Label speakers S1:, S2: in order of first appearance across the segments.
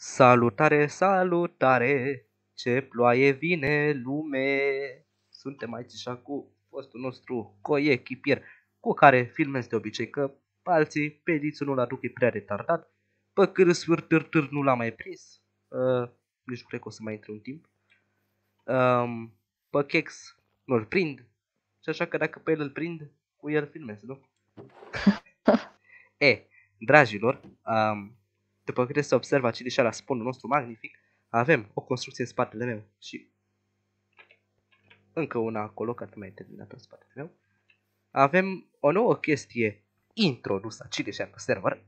S1: Salutare, salutare, ce ploaie vine lume. Suntem aici și cu fostul nostru coechipier, cu care filmez de obicei, că alții pe Dițu nu-l aduc, e prea retardat. Pe cârâsfâr târtâr nu l-am mai prins, nici nu cred că o să mai intre un timp. Pe Chex nu-l prind, și așa că dacă pe el îl prind, cu el filmez, nu? Dragilor, după câte se observă aici la sponul nostru magnific, avem o construcție în spatele meu și încă una acolo, care nu mai e terminată în spatele meu. Avem o nouă chestie introdusă aici pe server.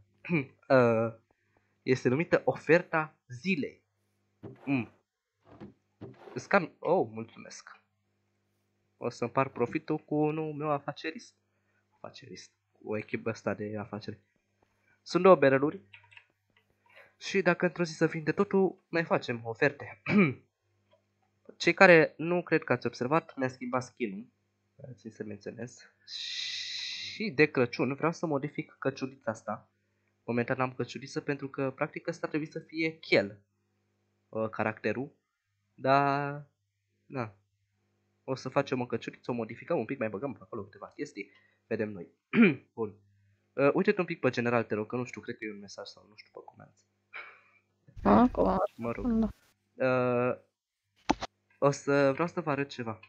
S1: Este numită oferta zilei. Scam... Oh, mulțumesc. O să împart profitul cu unul meu afacerist. Cu o echipă asta de afaceri. Sunt două bereluri. Și dacă într-o zi să vinde totul, mai facem oferte. Cei care nu cred că ați observat, mi-a schimbat skin-ul. Țin să menționez. Și de Crăciun vreau să modific căciulița asta. Momentan am căciuliță pentru că practic ăsta trebuie să fie chel. Caracterul. Dar... Na. O să facem o căciuliță, o modificăm un pic, mai băgăm acolo câteva chestii. Vedem noi. Bun. Uite-te un pic pe general, te rog, că nu știu, cred că e un mesaj sau nu știu pe comenzi. Mă rog. O să vreau să vă arăt ceva.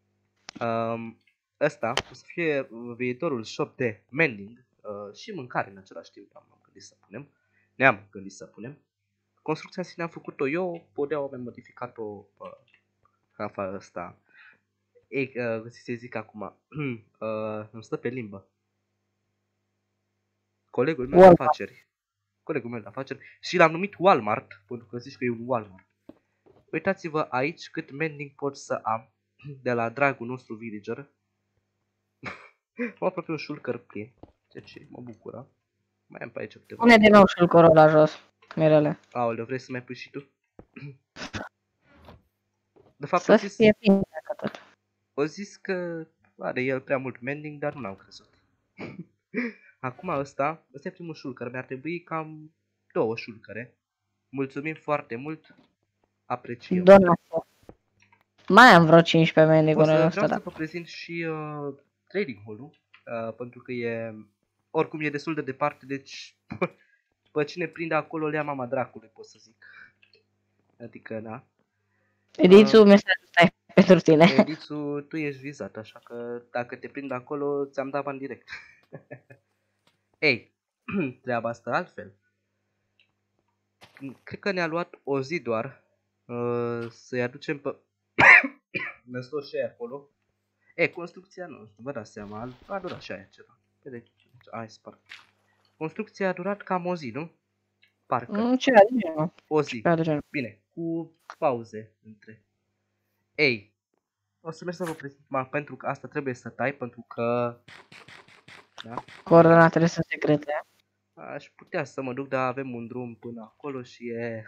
S1: Ăsta o să fie viitorul shop de mending și mâncare în același timp. Ne-am gândit să punem. Construcția în sine am făcut-o eu, podeaua am modificat-o rafa ăsta. Se zic acum, îmi stă pe limbă. Colegul meu de afaceri și l-am numit Walmart, pentru că zici că e un Walmart. Uitați-vă aici cât mending pot să am de la dragul nostru villager. Mă apropie un șulcăr plin, ce mă bucură. Mai am pe aici câteva.
S2: Pune din nou șulcărul la jos, Mirele.
S1: Aoleu, vrei să mai pui și tu? De fapt,
S2: să fie bine dacă tot.
S1: O zis că are el prea mult mending, dar nu l-am crezut. Acum ăsta e primul șulcăr, mi-ar trebui cam 2 șulcăre. Mulțumim foarte mult, apreciem.
S2: Donație. Mai am vreo 15 mending-uri ăsta,
S1: Vreau să vă prezint și trading hall-ul, pentru că oricum e destul de departe, deci pe cine prinde acolo le ia mama dracului, pot să zic. Adică, da.
S2: Edițu, mesajul stai pentru tine.
S1: Edițu, tu ești vizat, așa că dacă te prind acolo, ți-am dat bani direct. Ei, treaba asta altfel. Cred că ne-a luat o zi doar să-i aducem pe... Năstor și aia acolo. Construcția, nu știu, vă dați seama, a durat și aia ceva. Vedeți, ai spart. Construcția a durat cam o zi, nu? Parcă. O zi. Bine, cu pauze între. Ei, o să merg să vă prezint, pentru că asta trebuie să tai, pentru că... Da?
S2: Coordonatele sunt secrete.
S1: Aș putea să mă duc, dar avem un drum până acolo și e...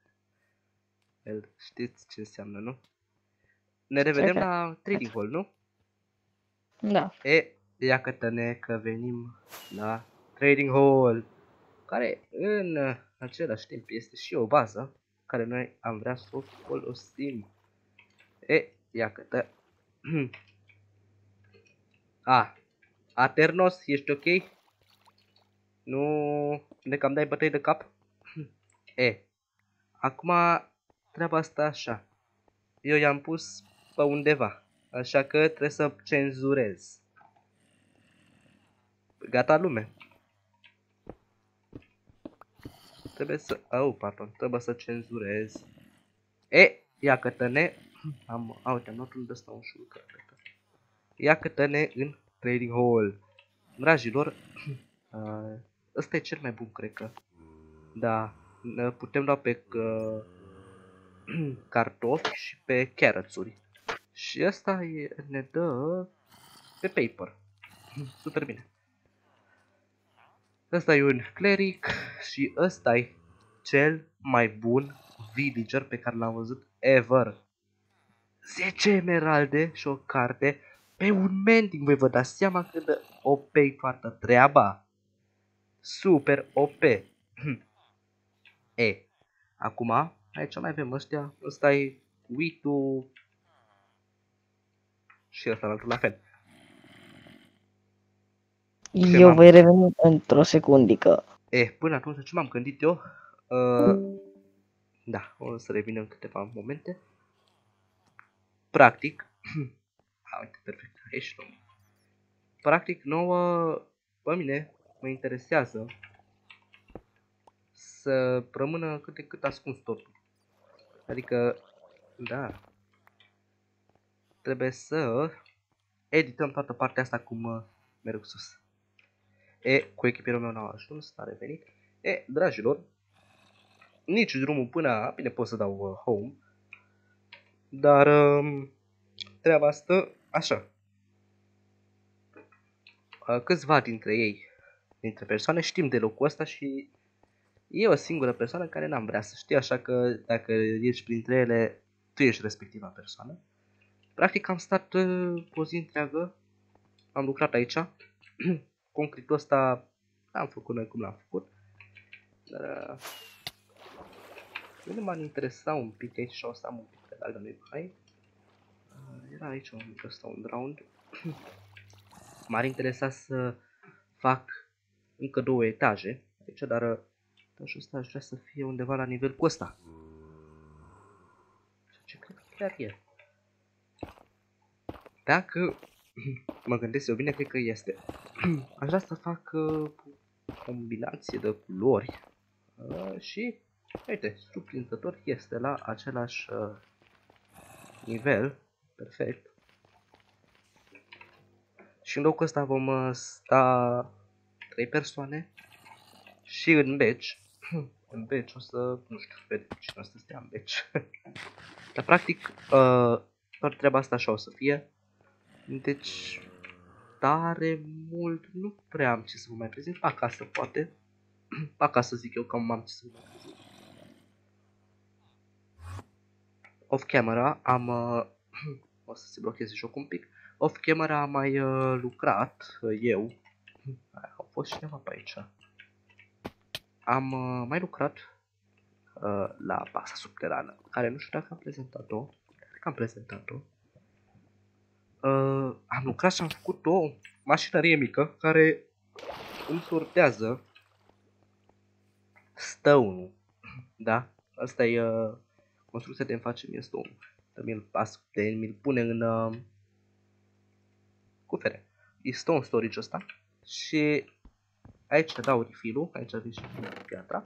S1: Știți ce înseamnă, nu? Ne revedem la trading hall, nu?
S2: Da.
S1: Iată-ne că venim la trading hall, care în același timp este și o bază care noi am vrea să o folosim. Iată-te. Aternos, ești ok? Nu ne cam dai bătăi de cap? Acum treaba asta așa. Eu i-am pus pe undeva, așa că trebuie să cenzurez. Gata, lume. Trebuie să cenzurez. Iată-ne. Uite, am luat unde ăsta un șulcăr. Iată-ne în trading hall. Dragilor, ăsta e cel mai bun, cred că. Da, putem lua pe cartofi și pe carrots-uri. Și ăsta ne dă pe paper. Super bine. Ăsta e un cleric și ăsta e cel mai bun villager pe care l-am văzut ever. 10 emeralde și o carte pe un mending. Voi vă dați seama cât de OP-i toată treaba. Super OP. Acum, aici mai avem ăștia. Ăsta e Witu și ăsta altul la fel.
S2: Eu voi reveni într-o secundică.
S1: Până atunci ce m-am gândit eu? Da, o să revin în câteva momente. Practic, uite, perfect, aici nu. Practic, nouă, pe mine, mă interesează să rămână cât de cât ascuns totul. Adică, da, trebuie să edităm toată partea asta cum merg sus. Cu echipierul meu n-a ajuns, a revenit. Dragilor, nici drumul până, bine pot să dau home, dar treaba stă așa. Câțiva dintre ei, dintre persoane, știm de locul ăsta și e o singură persoană care n-am vrea să știe, așa că dacă ești printre ele, tu ești respectiva persoană. Practic am stat o zi întreagă, am lucrat aici, concretul ăsta l-am făcut noi cum l-am făcut, dar mine m-ar interesa un pic aici și o să am un pic de largă lui hai. Era aici un mic ăsta, un round. M-ar interesa să fac încă 2 etaje aici, dar etajul ăsta aș vrea să fie undeva la nivel cu ăsta. Ce cred că chiar e. Dacă mă gândesc eu bine, cred că este. Aș vrea să fac o combinație de culori și, uite, surprinzător este la același nivel, perfect. Și în locul ăsta vom sta 3 persoane și în batch. În batch o să, nu știu, vedem cine o să stea în batch. Dar practic, toată treaba asta așa o să fie. Deci, tare mult, nu prea am ce să vă mai prezint. Acasă, poate. Acasă zic eu că am ce să vă mai prezint. Off camera am... o să se blocheze jocul un pic. Off camera am mai lucrat, eu. Au fost cineva pe aici. Am mai lucrat la baza subterană, care nu știu dacă am prezentat-o. Cred că am prezentat-o. Am lucrat și am făcut o mașinărie mică care îmi sortează stone-ul. Da? Asta e construcția de îmi face mie stone-ul. Mi-l pune în cufere. E stone storage ăsta. Și aici dau refill-ul. Aici avem și piatra.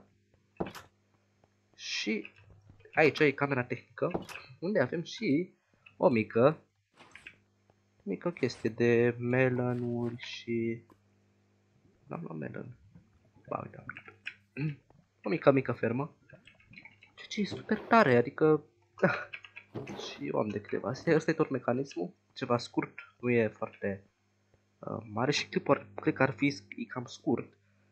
S1: Și aici e camera tehnică, unde avem și o mică chestie de melonuri și... N-am luat melon. Ba, uite, am luat. O mică fermă. Ce e super tare, adică... și eu am de câteva. Asta e tot mecanismul. Ceva scurt, nu e foarte mare și clipul cred că ar fi cam scurt.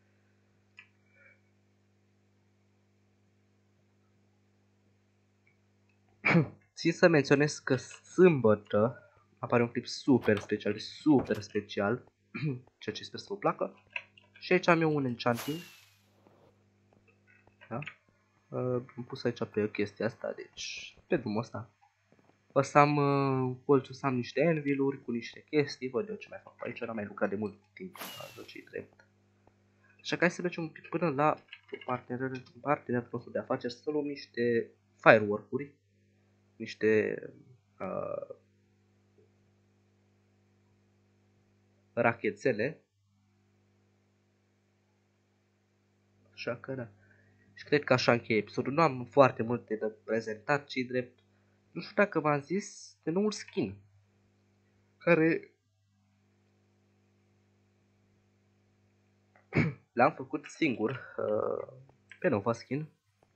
S1: Țin să menționez că sâmbătă apare un clip super special, ceea ce sper să vă placă. Și aici am eu un enchanting. Da? Am pus aici pe chestia asta, deci pe drumul ăsta. O să am colțul, o să am niște anvil-uri cu niște chestii, văd eu ce mai fac pe aici, n-am mai lucrat de mult timp, ce-i drept. Așa că hai să mergem un pic până la partenerul nostru de afaceri, să luăm niște firework-uri, niște rachețele. Așa că da. Și cred că așa încheie episodul. Nu am foarte multe de prezentat, ci drept. Nu știu dacă v-am zis de noul skin. Care l-am făcut singur. Pe Nova Skin.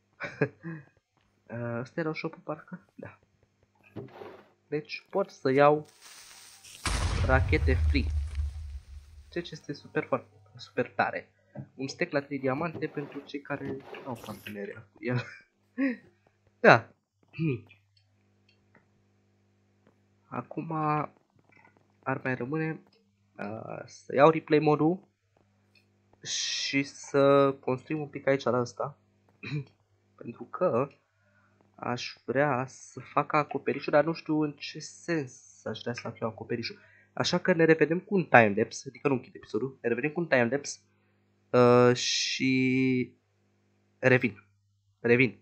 S1: Ăsta era shop-ul parcă? Da. Deci pot să iau rachete free. Ceea ce este super tare. Un stack la 3 diamante pentru cei care nu au parteneria cu el. Da. Acum ar mai rămâne să iau replay modul și să construim un pic aici la asta. Pentru că aș vrea să fac acoperișul, dar nu știu în ce sens aș vrea să fac eu acoperișul. Așa că ne revedem cu un timelapse, adică nu închid episodul, ne revedem cu un timelapse și revin.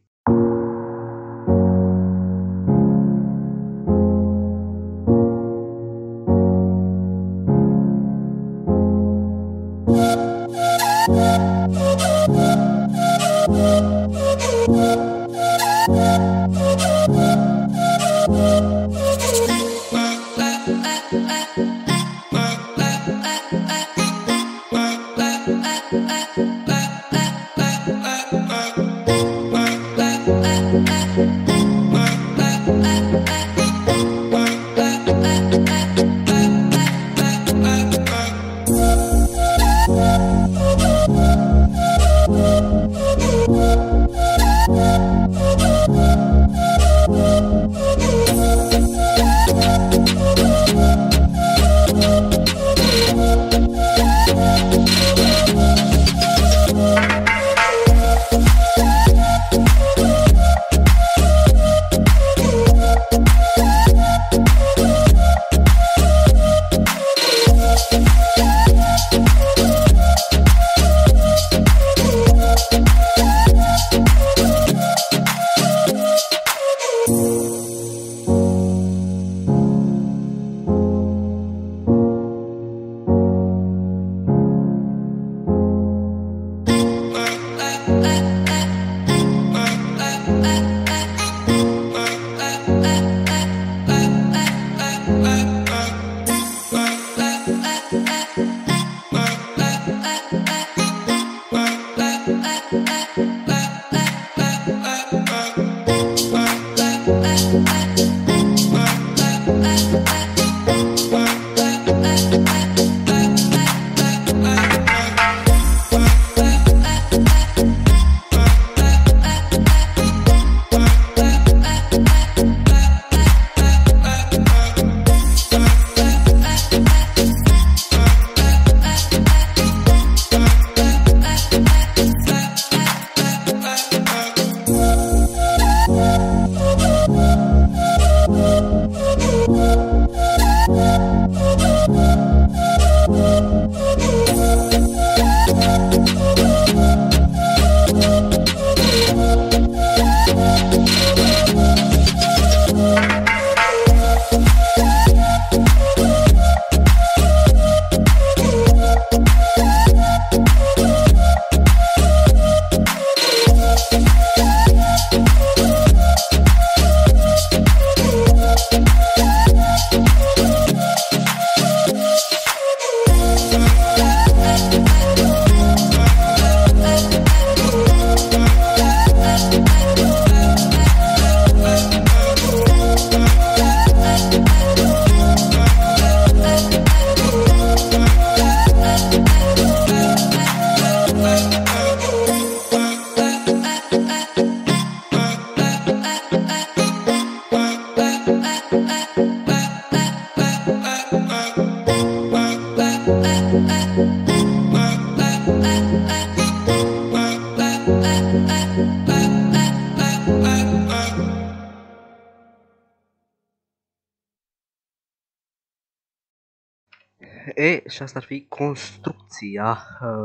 S1: Și asta ar fi construcția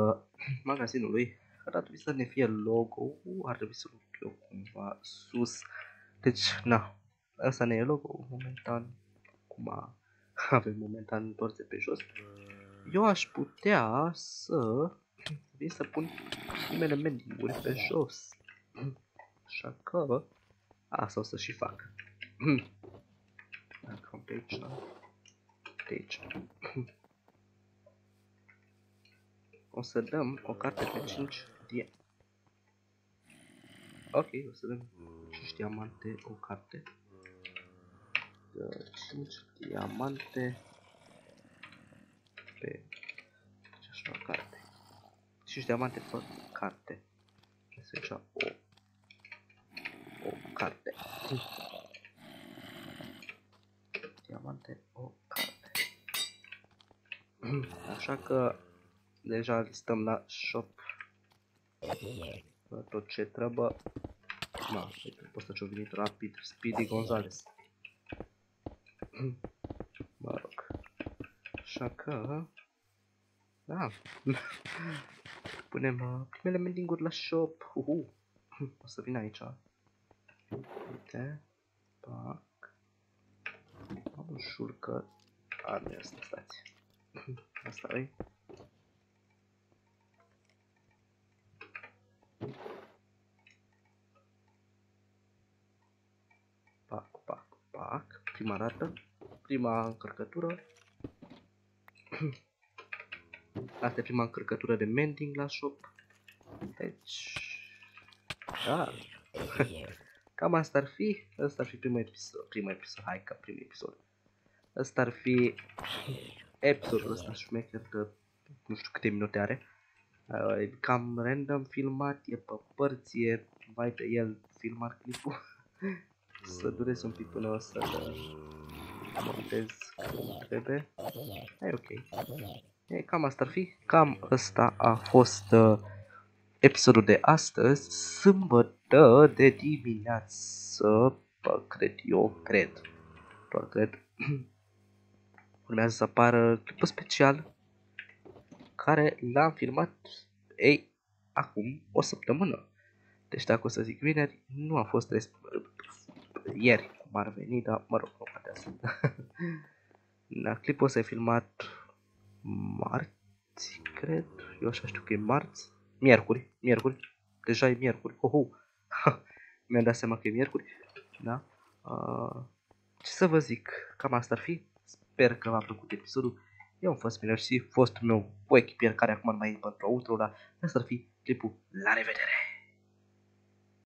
S1: magazinului. Ar trebui să ne fie logo, ar trebui să-l duc eu cumva sus. Deci, na, asta ne e logo momentan. Acum avem momentan întors de pe jos. Eu aș putea să vin să pun primele menu-uri pe jos. Așa că asta o să și fac. Dacă de aici, de aici. O să dăm o carte pe 5 diamante. Ok, o să dăm 5 diamante o carte. 5 diamante pe așa o carte. 5 diamante pe carte. Să așa o carte. Diamante o carte. Așa că deja listăm la shop tot ce trebuie. Ma, uite, pe ăsta ce-a venit rapid, Speedy Gonzales. Mă rog. Așa că... Da. Punem primele mendinguri la shop. O să vin aici. Uite. Pac. Am un shortcut. Nu e asta, stați. Asta e. Pac. Prima dată. Prima încărcătură. Asta e prima încărcătură de mending la shop. Deci... Da. Cam asta ar fi. Asta ar fi primul episod. Hai că primul episod. Asta ar fi episodul ăsta șmecher de nu știu câte minute are. E cam random filmat, e pe părți, e vai de el filmat clipul. Să dureze un pic până o să montez cum trebuie. E ok. Cam asta ar fi. Cam ăsta a fost episodul de astăzi, sâmbătă de dimineață, cred. Doar cred. Urmează să apară clipul special care l-am filmat acum o săptămână. Deci dacă o să zic vineri, nu a fost ieri, cum ar veni, dar mă rog, nu contează. Da, clipul ăsta e filmat marți, cred. Eu așa știu că e marți. Miercuri. Deja e miercuri. Mi-am dat seama că e miercuri. Da? Ce să vă zic? Cam asta ar fi. Sper că v-a plăcut episodul. Eu am fost Miner și fostul meu echipier care acum nu mai e pentru outro, dar asta ar fi clipul. La revedere!